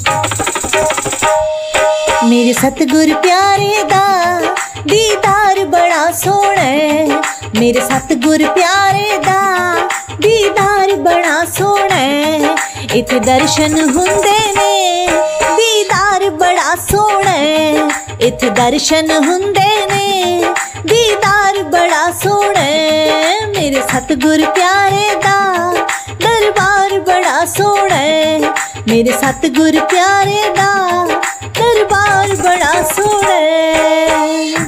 मेरे सतगुर प्यारे दा दीदार बड़ा सोहना है। मेरे सतगुर प्यारे दा दीदार बड़ा सोहना है। इत्थे दर्शन हुंदे ने दीदार बड़ा सोहना है। इत्थे दर्शन हुंदे ने दीदार बड़ा सोहना है। मेरे सतगुर प्यारे दा दरबार बड़ा सोहना है। मेरे सतगुर प्यारे दा दरबार बड़ा सोहना है।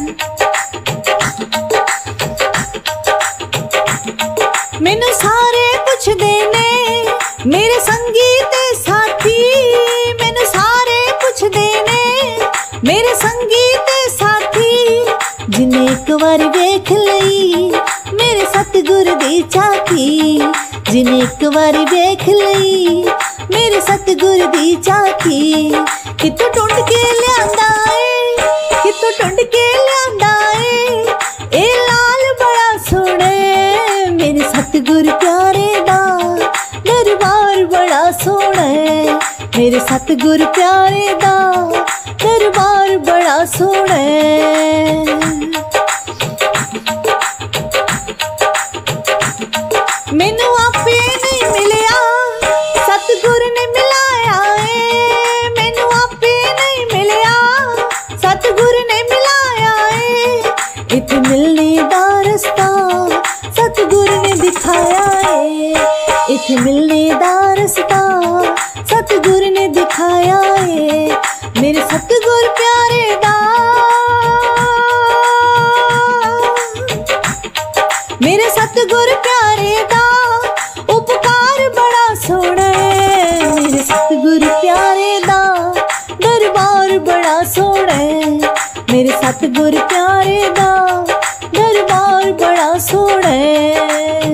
मैनू सारे पुछदे ने मेरे संगी ते साथी। मैनू सारे पुछदे ने मेरे संगी ते साथी। जिन्हें एक बार वेख लई मेरे सतगुर दी झांकी। जिन्हें एक बार वेख लई मेरे सतगुर दी झांकी। कितों ढूंढ के लियांदा है, कितों ढूंढ के लियांदा है। ए लाल बड़ा सोहना है। मेरे सतगुर प्यारे दा दरबार बड़ा सोहना है। मेरे सतगुर प्यारे दा दरबार बड़ा सोहना है। मैनू आपे नहीं मिलिया सतगुर ने मिलाया है। मैनू आपे नहीं मिलिया सतगुर ने मिलाया है। इत्थे मिलने दा रस्ता सतगुर ने दिखाया है। इत्थे मिलने दा रस्ता सतगुर ने दिखाया है। मेरे सतगुर प्यारे दा मेरे सतगुर प्यारे दा उपकार बड़ा सोहना है। मेरे सतगुर प्यारे दा दरबार बड़ा सोहना है। मेरे सतगुर प्यारे दा दरबार बड़ा सोहना है।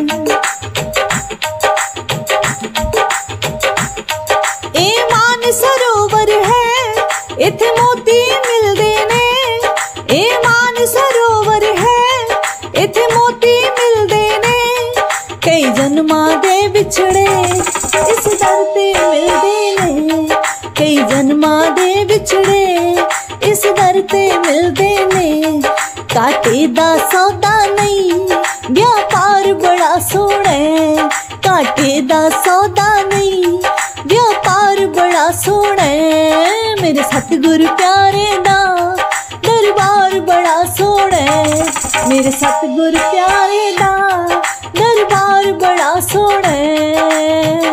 ए मान सरोवर है इत्थे मोती मिलदे ने। ए मान सरोवर है इत्थे मोती मिलदे ने। कई जन्मां दे विछड़े इस दर ते मिलदे ने। कई जन्मां दे विछड़े इस दर ते मिलदे ने। घाटे दा सौदा नहीं व्यापार बड़ा सोहना है। घाटे दा सौदा नहीं व्यापार बड़ा सोहना है। मेरे सतगुर प्यारे दा दरबार बड़ा सोहना है। मेरे सतगुर प्यारे दा दरबार बड़ा सोहना है।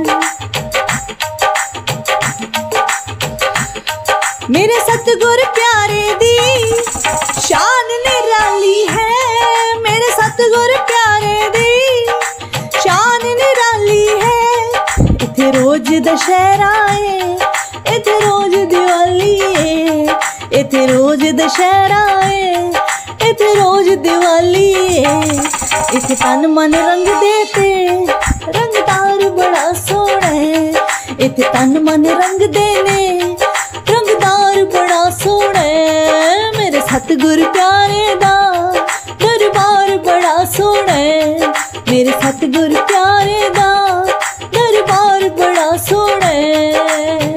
मेरे सतगुर प्यारे दी शान निराली है। मेरे सतगुर प्यारे दी शान निराली है। इत्थे रोज दशहरा है, इत्थे रोज दिवाली है। इत्थे रोज दशहरा है, इत्थे रोज दिवाली है। इत्थे तन मन रंग देते रंगदार बड़ा सोहना है। इत्थे तन मन रंग देने रंगदार बड़ा सोहना है। मेरे सतगुर प्यारे दा दरबार बड़ा सोहना है। मेरे सतगुर प्यारे दा दरबार बड़ा सोहना है।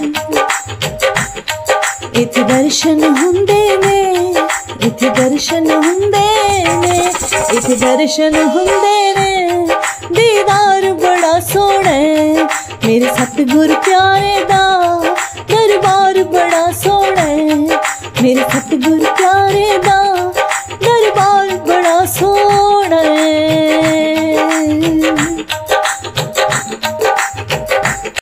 इत्थे दर्शन हुंदे ने, इत्थे दर्शन हुंदे ने। इत्थे दर्शन हुंदे ने दीदार बड़ा सोहना है। मेरे सतगुर प्यारे दा दरबार बड़ा सोहना है। मेरे सतगुर